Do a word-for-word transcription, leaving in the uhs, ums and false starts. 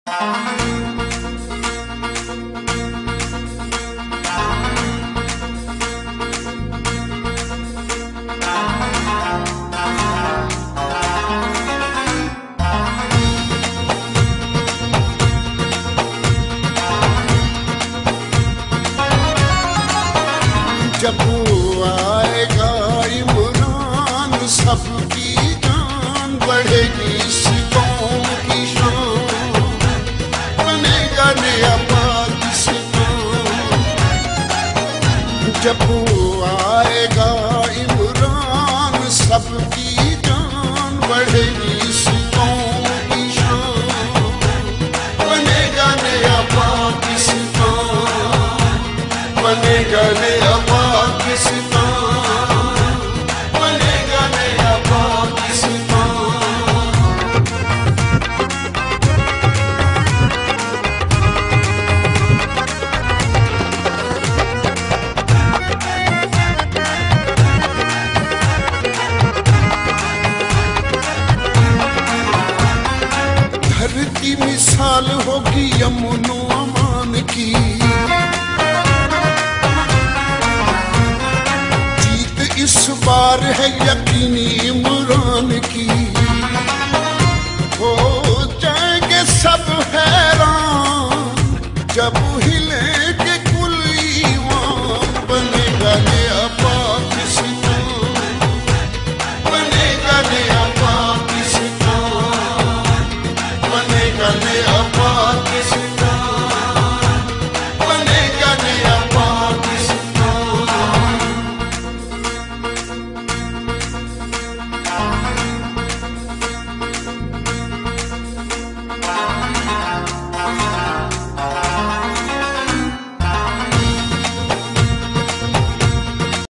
जब आएगा इमरान सबकी जान बढ़ेगी, इस कौम की शान बनेगा नया पाकिस्तान। जब आएगा इमरान सबकी जान बढ़ेगी, इस कौम की शान बनेगा नया पाकिस्तान, बनेगा नया पाकिस्तान, बनेगा नया पाकिस्तान। धरती मिसाल होगी अमन व अमान की, इस बार है यकीनी इमरान की। हो जाएंगे सब हैरान जब हिलेंगे कुल ईमान, बनेगा नया पाकिस्तान, बनेगा नया पाकिस्तान, बनेगा नया